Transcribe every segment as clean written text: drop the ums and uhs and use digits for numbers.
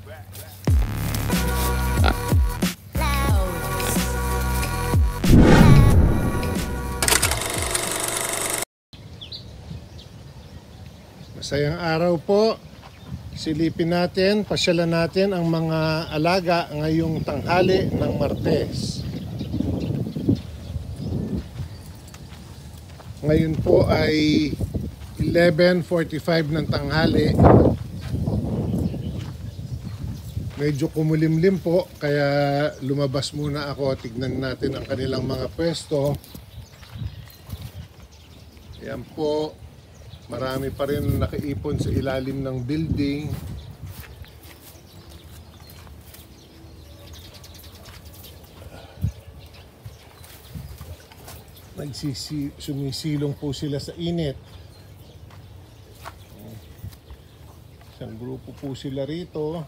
Masayang araw po. Silipin natin, pasyalan natin ang mga alaga ngayong tanghali ng Martes. Ngayon po ay 11:45 ng tanghali. Medyo kumulimlim po, kaya lumabas muna ako. Tignan natin ang kanilang mga pwesto. Ayan po. Marami pa rin nakaipon sa ilalim ng building. Sumisilong po sila sa init. Isang grupo po sila rito.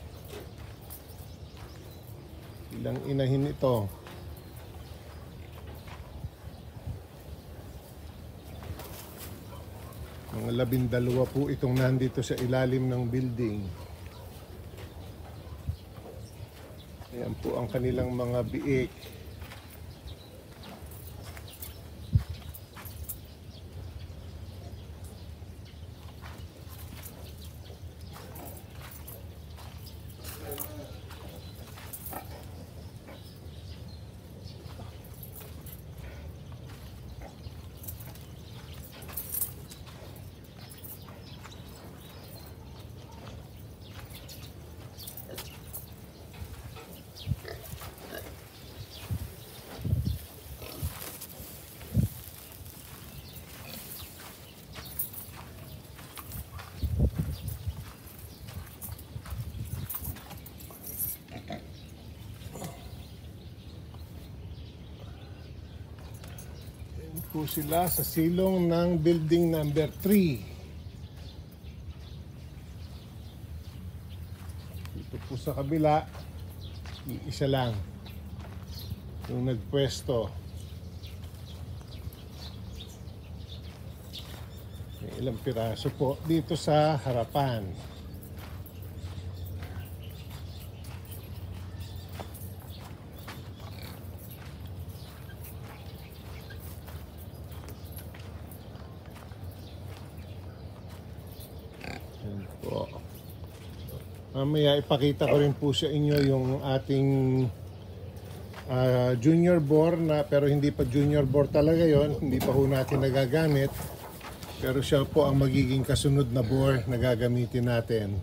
Ilang inahin ito. Mga 12 po itong nandito sa ilalim ng building. Ayan po ang kanilang mga biik. Po sila sa silong ng building number 3. Dito po sa kabila, isa lang yung nagpwesto. May ilang piraso po dito sa harapan. Mamaya ipakita ko rin po sa inyo yung ating junior bore na, pero hindi pa junior bore talaga yon, hindi pa ho natin nagagamit, pero siya po ang magiging kasunod na bore na gagamitin natin.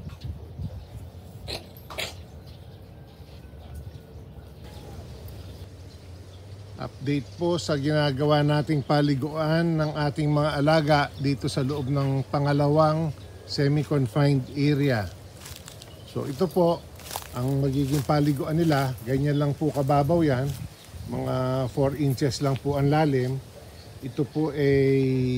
Update po sa ginagawa nating paliguan ng ating mga alaga dito sa loob ng pangalawang semi-confined area. So ito po ang magiging paliguan nila. Ganyan lang po kababaw yan. Mga 4 inches lang po ang lalim. Ito po ay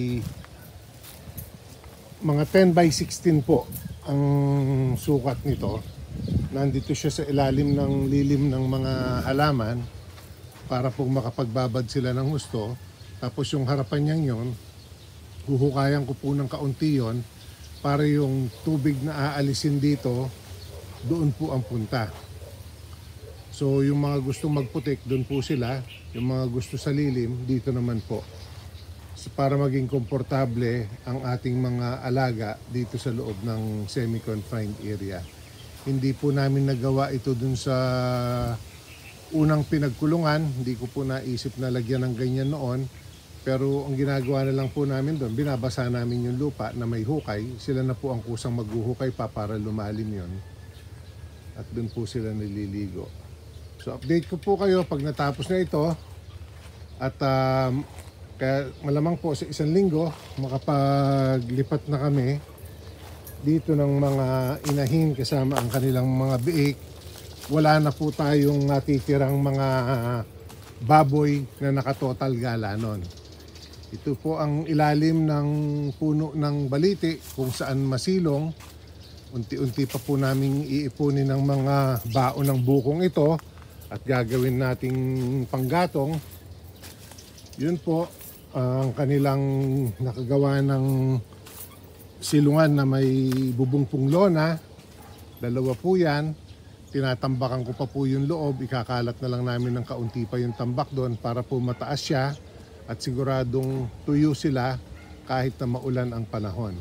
mga 10 by 16 po ang sukat nito. Nandito siya sa ilalim ng lilim ng mga halaman para po makapagbabad sila ng husto. Tapos yung harapan niyang yon, huhukayan ko po ng kaunti yon para yung tubig na aalisin dito doon po ang punta. So yung mga gusto magputik, doon po sila. Yung mga gusto sa lilim, dito naman po. So, para maging komportable ang ating mga alaga dito sa loob ng semi-confined area. Hindi po namin nagawa ito doon sa unang pinagkulungan. Hindi ko po naisip na lagyan ng ganyan noon. Pero ang ginagawa na lang po namin doon, binabasa namin yung lupa na may hukay. Sila na po ang kusang maghuhukay pa para lumalim yon. At doon po sila nililigo. So update ko po kayo pag natapos na ito. At kaya malamang po sa 1 linggo makapaglipat na kami dito ng mga inahin kasama ang kanilang mga biik. Wala na po tayong natitirang mga baboy na nakatotal gala nun. Ito po ang ilalim ng puno ng baliti kung saan masilong. Unti-unti pa po namin iipunin ng mga baon ng bukong ito at gagawin nating panggatong. Yun po ang kanilang nakagawa ng silungan na may bubungpong lona. 2 po yan. tinatambakan ko pa po yung loob, ikakalat na lang namin ng kaunti pa yung tambak doon para po mataas siya at siguradong tuyo sila kahit na maulan ang panahon.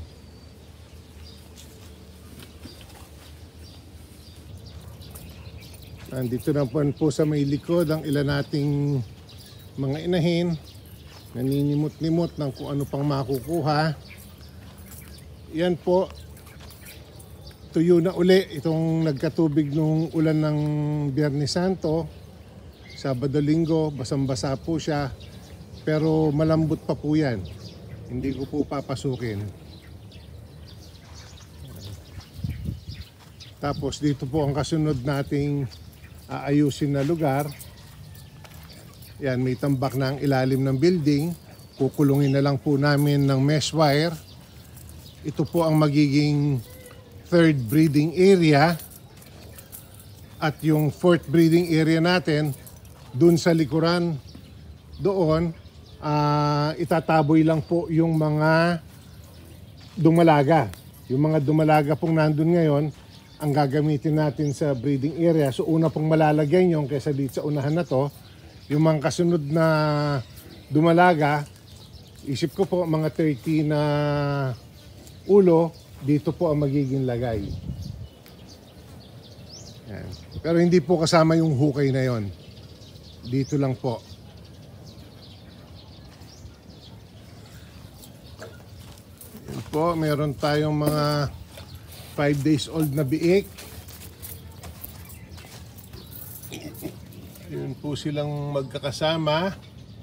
Nandito na po sa may likod ang ilan nating mga inahin, naninimot-nimot ng kung ano pang makukuha. Yan po, tuyo na uli itong nagkatubig nung ulan ng Biyernes Santo. Sabado Linggo, basang-basa po siya, pero malambot pa po yan. Hindi ko po papasukin. Tapos dito po ang kasunod nating aayusin na lugar. Yan, may tambak na ang ilalim ng building. Kukulungin na lang po namin ng mesh wire. Ito po ang magiging third breeding area. At yung fourth breeding area natin, dun sa likuran, doon, itataboy lang po yung mga dumalaga. Yung mga dumalaga pong nandun ngayon, ang gagamitin natin sa breeding area. So una pong malalagyan yung kaysa dito sa unahan na to. Yung mga kasunod na dumalaga, isip ko po mga 30 na ulo, dito po ang magiging lagay. Yan. Pero hindi po kasama yung hukay na yon. Dito lang po. Yan po, meron tayong mga 5 days old na biik. Yun po silang magkakasama.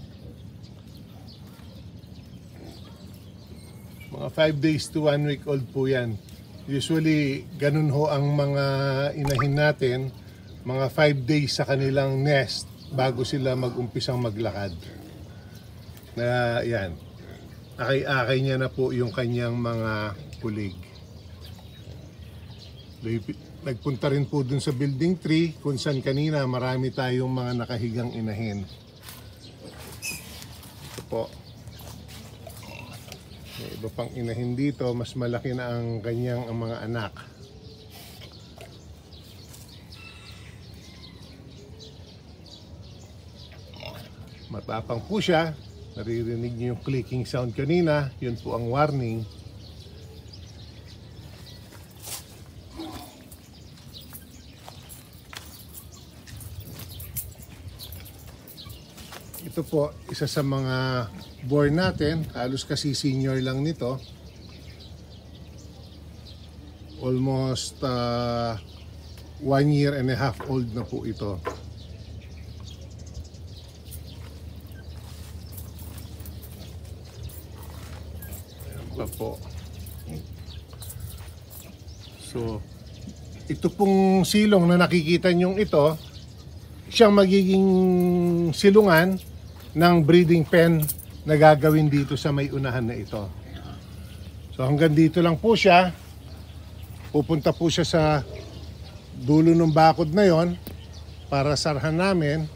Mga 5 days to 1 week old po yan. Usually, ganun ho ang mga inahin natin. Mga 5 days sa kanilang nest bago sila mag-umpisang maglakad. Na yan. Akay-akay niya na po yung kanyang mga kulig. Nagpunta rin po dun sa building 3 kung saan kanina marami tayong mga nakahigang inahin. Ito po. May iba pang inahin dito, mas malaki na ang kanyang ang mga anak. Matapang po siya. Naririnig niyo yung clicking sound kanina. Yun po ang warning. Ito po, isa sa mga born natin. Halos kasi senior lang nito. Almost 1 year and a half old na po ito. Ayan pa po. So, ito pong silong na nakikita nyong ito, siyang magiging silungan ng breeding pen na gagawin dito sa may unahan na ito. So hanggang dito lang po siya. Pupunta po siya sa dulo ng bakod na yon para sarhan namin.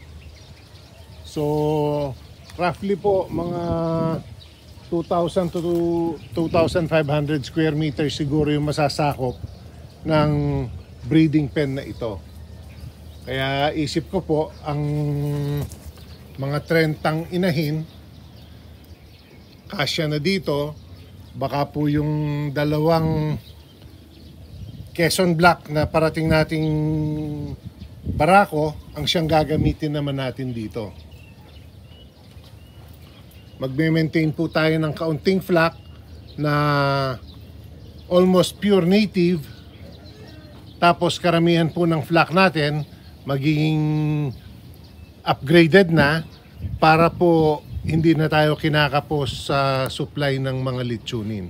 So roughly po mga 2,000 to 2,500 square meters siguro yung masasakop ng breeding pen na ito. Kaya isip ko po ang mga 30 inahin kasya na dito. Baka po yung dalawang Quezon Black na parating nating barako ang siyang gagamitin naman natin dito. Magme-maintain po tayo ng kaunting flock na almost pure native. Tapos karamihan po ng flock natin magiging upgraded na para po hindi na tayo kinakapos sa supply ng mga litsunin.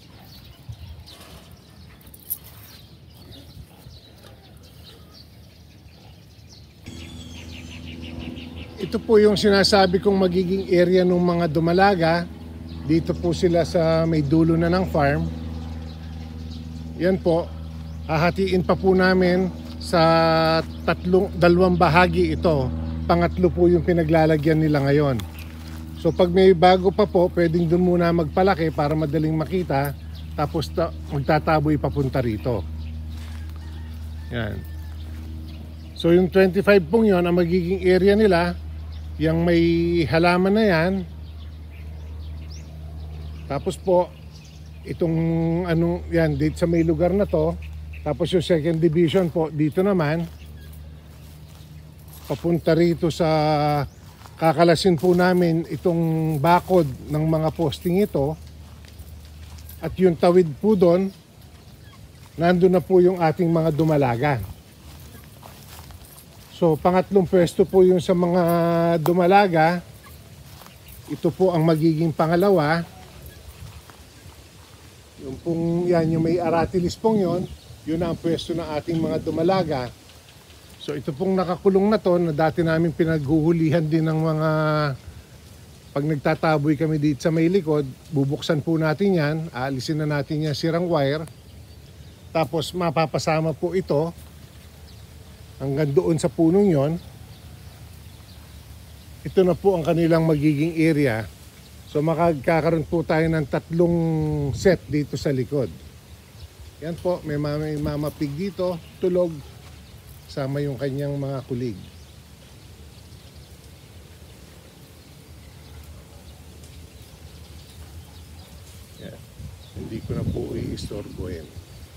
Ito po yung sinasabi kong magiging area ng mga dumalaga. Dito po sila sa may dulo na ng farm. Yan po, hahatiin pa po namin sa dalawang bahagi ito. Pangatlo po yung pinaglalagyan nila ngayon. So pag may bago pa po, pwedeng doon muna magpalaki para madaling makita. Tapos magtataboy papunta rito. Yan. So yung 25 pong yon ang magiging area nila, yung may halaman na yan. Tapos po itong ano yan dito sa may lugar na to. Tapos yung second division po dito naman papunta rito sa kakalasin po namin itong bakod ng mga posting ito. At yung tawid po doon, nandun na po yung ating mga dumalaga. So pangatlong pwesto po yung sa mga dumalaga. Ito po ang magiging pangalawa. Yung pong yan, yung may aratilis pong yon, yun ang pwesto ng ating mga dumalaga. So ito pong nakakulong na to na dati namin pinaghuhulihan din ng mga pag nagtataboy kami dito sa may likod, bubuksan po natin yan, aalisin na natin yan sirang wire. Tapos mapapasama po ito hanggang doon sa punong yon. Ito na po ang kanilang magiging area. So makakaroon po tayo ng 3 set dito sa likod. Yan po, may mamapig dito, tulog, sama yung kanyang mga kulig. Yan. Hindi ko na po i-istorbohin.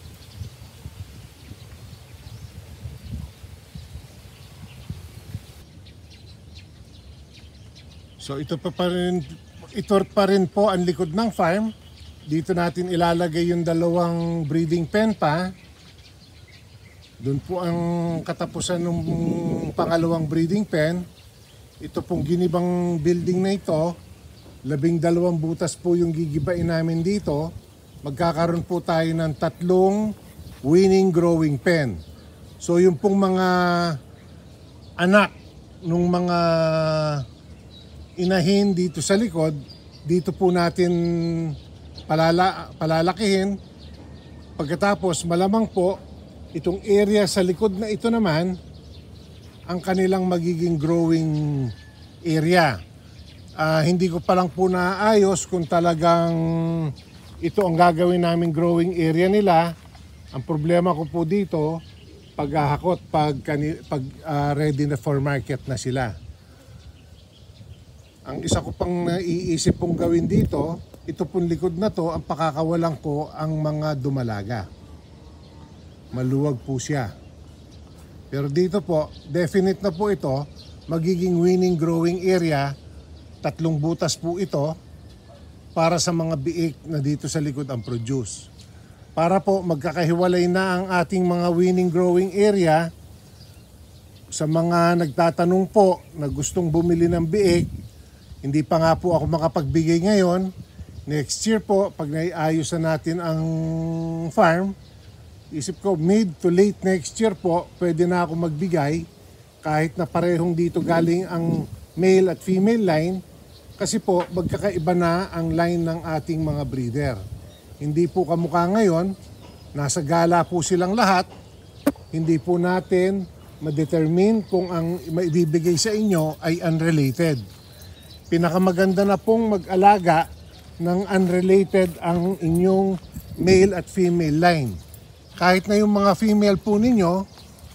So ito pa rin po ang likod ng farm. Dito natin ilalagay yung 2 breeding pen pa. Doon po ang katapusan ng pangalawang breeding pen. Ito pong ginibang building na ito, 12 butas po yung gigibain namin dito. Magkakaroon po tayo ng 3 winning growing pen. So yung pong mga anak nung mga inahin dito sa likod, dito po natin palalakihin. Pagkatapos malamang po itong area sa likod na ito naman ang kanilang magiging growing area. Hindi ko pa lang po naayos kung talagang ito ang gagawin namin growing area nila. Ang problema ko po dito, paghahakot pag ready na for market na sila. Ang isa ko pang naiisip pong gawin dito, ito pong likod na to, ang pakakawalan ko ang mga dumalaga. Maluwag po siya. Pero dito po, definite na po ito, magiging winning growing area. 3 butas po ito para sa mga biik na dito sa likod ang produce. Para po magkakahiwalay na ang ating mga winning growing area. Sa mga nagtatanong po na gustong bumili ng biik, hindi pa nga po ako makapagbigay ngayon. Next year po, pag naiayos na natin ang farm, isip ko mid to late next year po, pwede na ako magbigay kahit na parehong dito galing ang male at female line. Kasi po, magkakaiba na ang line ng ating mga breeder. Hindi po kamukha ngayon, nasa gala po silang lahat. Hindi po natin ma-determine kung ang maibibigay sa inyo ay unrelated. Pinakamaganda na pong mag-alaga ng unrelated ang inyong male at female line. Kahit na yung mga female po ninyo,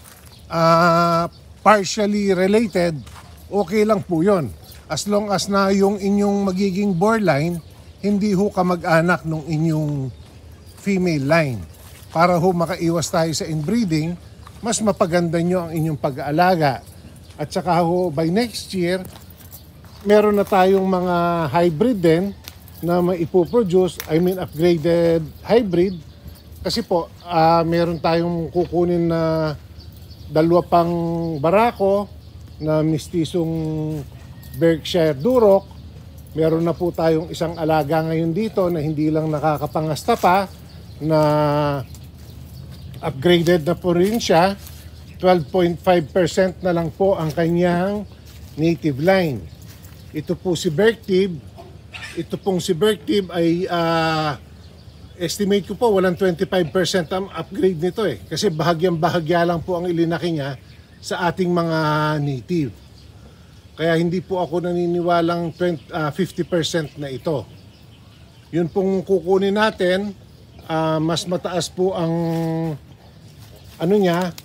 partially related, okay lang po yun. As long as na yung inyong magiging boar line, hindi ho kamag-anak ng inyong female line. Para ho makaiwas tayo sa inbreeding, mas mapaganda nyo ang inyong pag-aalaga. At saka ho, by next year, meron na tayong mga hybrid din na maipoproduce, upgraded hybrid. Kasi po, meron tayong kukunin na 2 pang barako na mistisong Berkshire Duroc. Meron na po tayong isang alaga ngayon dito na hindi lang nakakapangasta pa, na upgraded na po rin siya. 12.5% na lang po ang kanyang native line. Ito po si Berktib. Ito pong si Berktib ay estimate ko po walang 25% ang upgrade nito eh. Kasi bahagyang-bahagya lang po ang ilinaki niya sa ating mga native. Kaya hindi po ako naniniwalang 50% na ito. Yun pong kukunin natin, mas mataas po ang ano niya,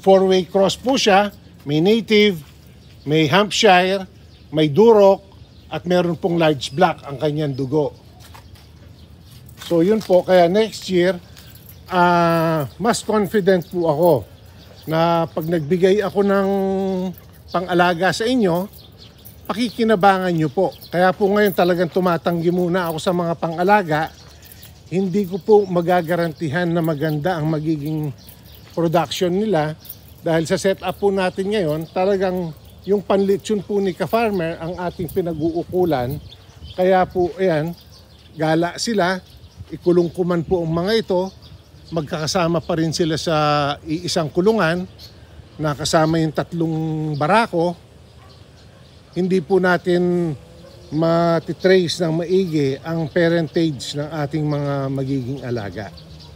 4-way cross po siya. May native, may Hampshire, may Duroc, at meron pong large black ang kanyang dugo. So yun po, kaya next year, mas confident po ako na pag nagbigay ako ng pang-alaga sa inyo, pakikinabangan nyo po. Kaya po ngayon talagang tumatanggi muna ako sa mga pang-alaga. Hindi ko po magagarantihan na maganda ang magiging production nila dahil sa setup po natin ngayon, talagang yung panlitsyon po ni ka-farmer ang ating pinag-uukulan. Kaya po, ayan, gala sila, ikulong ko man po ang mga ito, magkakasama pa rin sila sa iisang kulungan, nakasama yung 3 barako. Hindi po natin matitrace ng maigi ang parentage ng ating mga magiging alaga.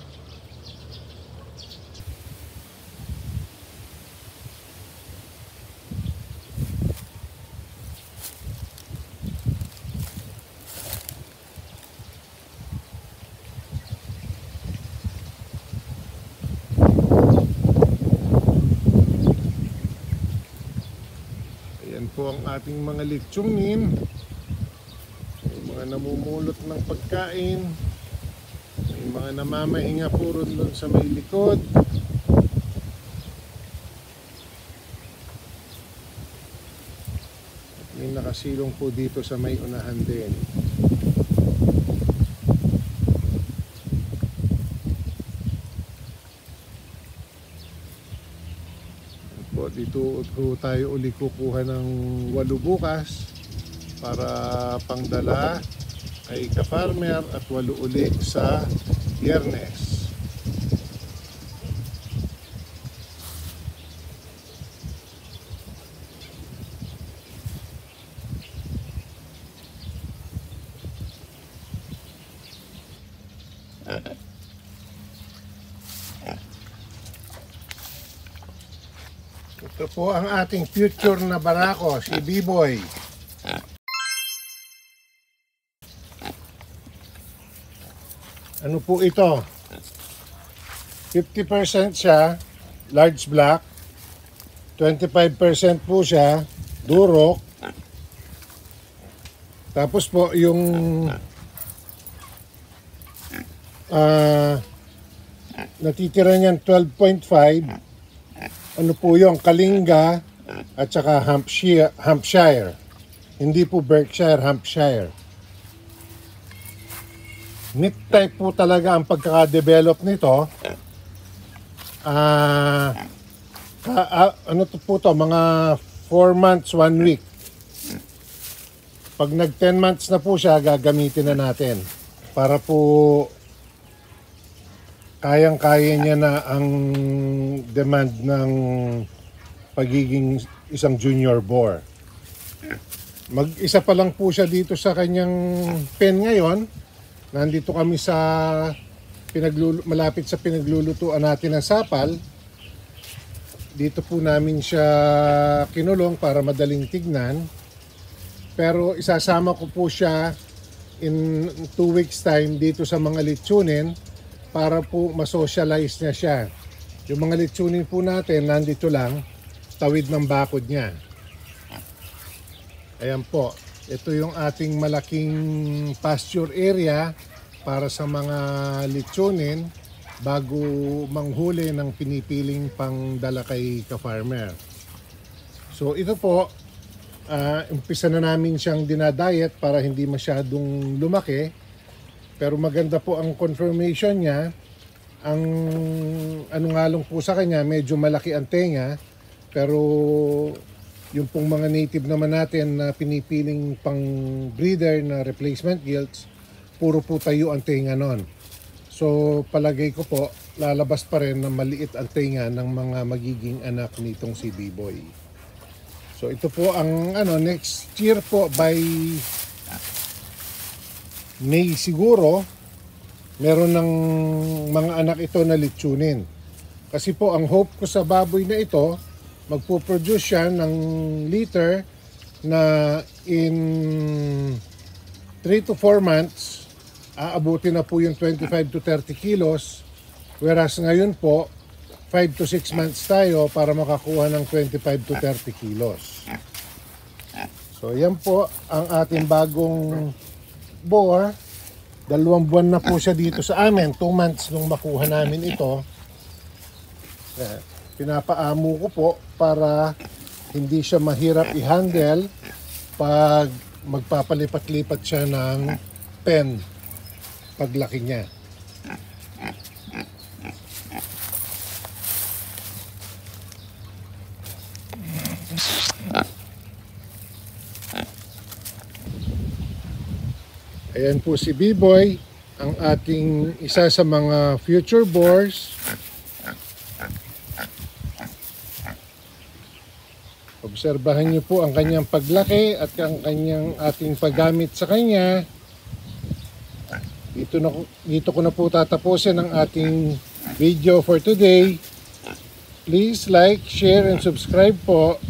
Ayan po ang ating mga litsungin. Mga namumulot ng pagkain, may mga namamahinga po ron doon sa may likod. At may nakasilong po dito sa may unahan din. Po, dito tayo uli kukuha ng 8 bukas para pangdala kay ka-farmer at 8 uli sa Biyernes. Ito po ang ating future na barako, si B-Boy. Ano po ito? 50% siya, large black. 25% po siya, Duroc. Tapos po yung natitira niyan 12.5. Ano po yung Kalinga at saka Hampshire. Hindi po Berkshire, Hampshire. Meat type po talaga ang pagkaka-develop nito. Ano to po to? Mga 4 months, 1 week. Pag nag 10 months na po siya, gagamitin na natin. Para po kayang-kaya niya na ang demand ng pagiging isang junior boar. Mag-isa pa lang po siya dito sa kanyang pen ngayon. Nandito kami sa malapit sa pinaglulutuan natin ng sapal. Dito po namin siya kinulong para madaling tignan. Pero isasama ko po siya in 2 weeks time dito sa mga litsunin para po masocialize niya siya. Yung mga litsunin po natin nandito lang, tawid ng bakod niya. Ayan po. Ito yung ating malaking pasture area para sa mga litsunin bago manghuli ng pinipiling pangdala kay ka-farmer. So ito po, umpisa na namin siyang dinadiet para hindi masyadong lumaki. Pero maganda po ang confirmation niya. Ang ano nga lang po sa kanya, medyo malaki ang tenga. Pero yung pong mga native naman natin na pinipiling pang breeder na replacement gilts, puro po tayo ang tenga nun. So palagay ko po, lalabas pa rin na maliit ang tenga ng mga magiging anak nitong si B-Boy. So ito po ang next year po by May siguro, meron ng mga anak ito na litsunin. Kasi po ang hope ko sa baboy na ito, magpo-produce siya ng litter na in 3 to 4 months, aabutin na po yung 25 to 30 kilos. Whereas ngayon po, 5 to 6 months tayo para makakuha ng 25 to 30 kilos. So yan po ang ating bagong boar. 2 buwan na po siya dito sa amin. 2 months nung makuha namin ito. Pinapaamo ko po para hindi siya mahirap i-handle pag magpapalipat-lipat siya ng pen paglaki niya. Ayan po si B-Boy, ang ating isa sa mga future boars. Obserbahan niyo po ang kanyang paglaki at ang kanyang ating paggamit sa kanya. Dito ko na po tatapusin ang ating video for today. Please like, share, and subscribe po.